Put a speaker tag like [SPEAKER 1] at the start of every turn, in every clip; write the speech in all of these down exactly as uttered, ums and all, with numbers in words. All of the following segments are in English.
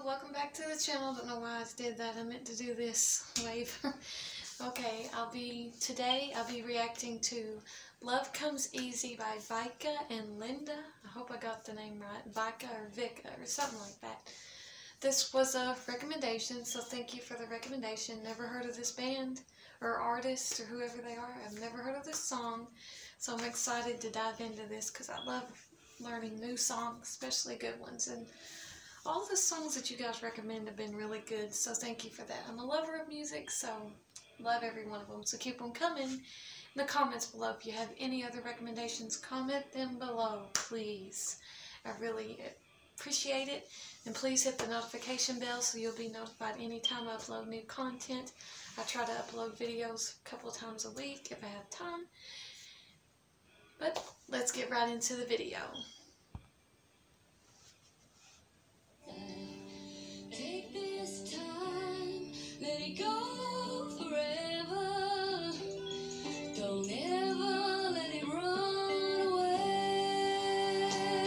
[SPEAKER 1] welcome back to the channel. Don't know why I did that. I meant to do this wave. Okay, I'll be, today I'll be reacting to Love Comes Easy by Vika and Linda. I hope I got the name right. Vika or Vika or something like that. This was a recommendation, so thank you for the recommendation. Never heard of this band or artist or whoever they are. I've never heard of this song, so I'm excited to dive into this because I love learning new songs, especially good ones. And all the songs that you guys recommend have been really good, so thank you for that. I'm a lover of music, so love every one of them. So keep them coming in the comments below. If you have any other recommendations, comment them below, please. I really appreciate it. And please hit the notification bell so you'll be notified anytime I upload new content. I try to upload videos a couple of times a week if I have time. But let's get right into the video.
[SPEAKER 2] Take this time, let it go forever. Don't ever let it run away.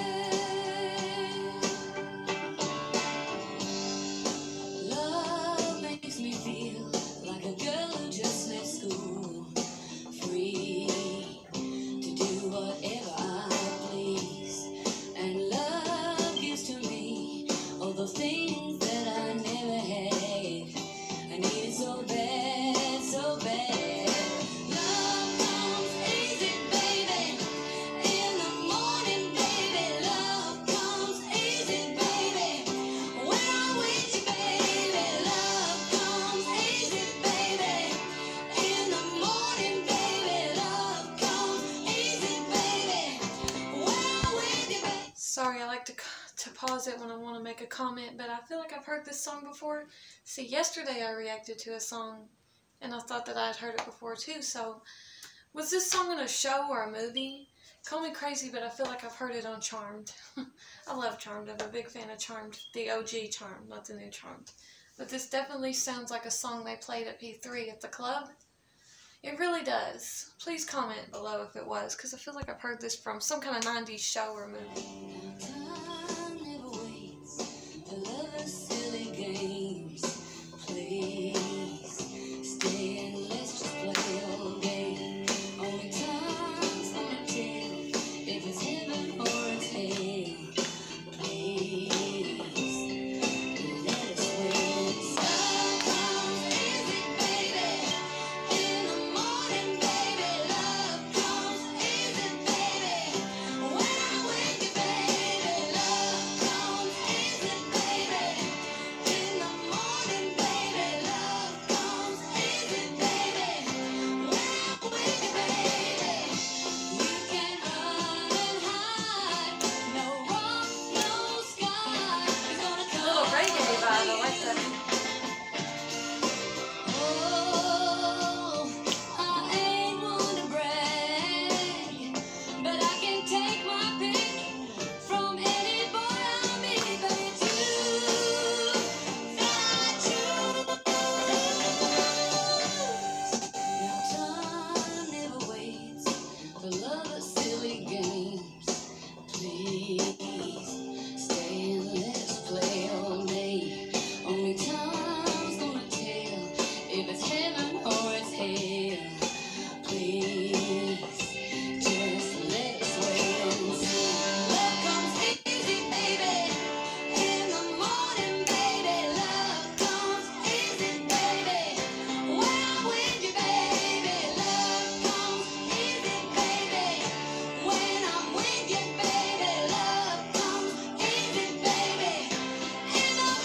[SPEAKER 2] Love makes me feel like a girl who just left school, free to do whatever I please. And love gives to me all the things that I never had. I need it so bad, so bad. Love comes easy, baby, in the morning, baby. Love comes easy, baby, when I'm with you, baby. Love comes easy, baby, in the morning, baby. Love comes easy, baby, when I'm with you, baby.
[SPEAKER 1] Sorry, I like to to pause it when I want to make a comment, but I feel like I've heard this song before. See, yesterday I reacted to a song, and I thought that I'd heard it before too, so was this song in a show or a movie? Call me crazy, but I feel like I've heard it on Charmed. I love Charmed. I'm a big fan of Charmed, the O G Charmed, not the new Charmed. But this definitely sounds like a song they played at P three at the club. It really does. Please comment below if it was, because I feel like I've heard this from some kind of nineties show or movie.
[SPEAKER 2] Time never waits for lovers' silly games. Please stay and let's just play all day. Only time's gonna tell if it's heaven or it's hell. Please let us wait. Love comes easy, baby, in the morning, baby. Love comes easy, baby, when I'm with you, baby. Love comes easy, baby, in the morning, baby. Love comes easy, baby, when I'm with you, baby. You can run and hide, no rock, no sky is gonna
[SPEAKER 1] A little reggae vibe, I like that.
[SPEAKER 2] Oh, I ain't one to brag, but I can take my pick from any boy I meet, but it's you that I choose. Now time never waits for lovers' silly games. Please stay and let us play all day. Only time's gonna tell if it's heaven or it's hell. Please just let us wait and see. Love comes easy, baby, in the morning, baby. Love comes easy, baby, when I'm with you, baby. Love comes easy, baby, when I'm with you, baby. Love comes easy, baby, in the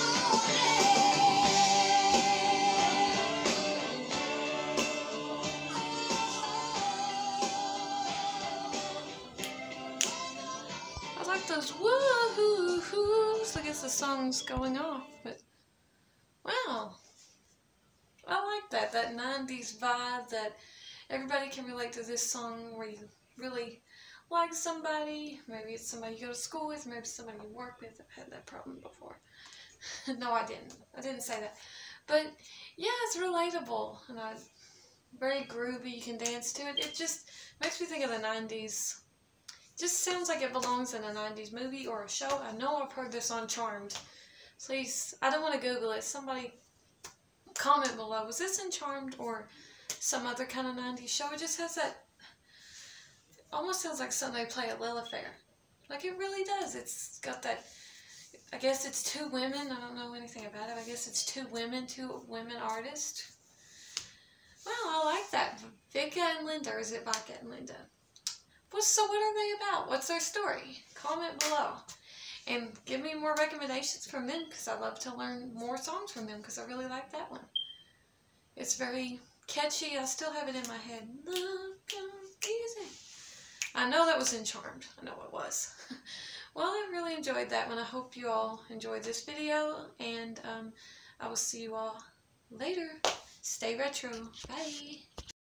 [SPEAKER 1] I like those woo-hoo-hoos. I guess the song's going off, but wow. I like that, that nineties vibe, that everybody can relate to this song where you really like somebody. Maybe it's somebody you go to school with, maybe somebody you work with. I've had that problem before. No, I didn't. I didn't say that. But yeah, it's relatable, and I, very groovy. You can dance to it. It just makes me think of the nineties. Just sounds like it belongs in a nineties movie or a show. I know I've heard this on Charmed. Please, I don't want to Google it. Somebody comment below. Was this in Charmed or some other kind of nineties show? It just has that, almost sounds like something they play at Lilith Fair. Like it really does. It's got that, I guess it's two women. I don't know anything about it. I guess it's two women, two women artists. Well, I like that. Vika and Linda, or is it Vika and Linda? Well, so what are they about? What's their story? Comment below. And give me more recommendations from them, because I love to learn more songs from them, because I really like that one. It's very catchy. I still have it in my head. Love comes easy. I know that was in Charmed. I know it was. Well, I really enjoyed that one. I hope you all enjoyed this video, and um, I will see you all later. Stay retro. Bye.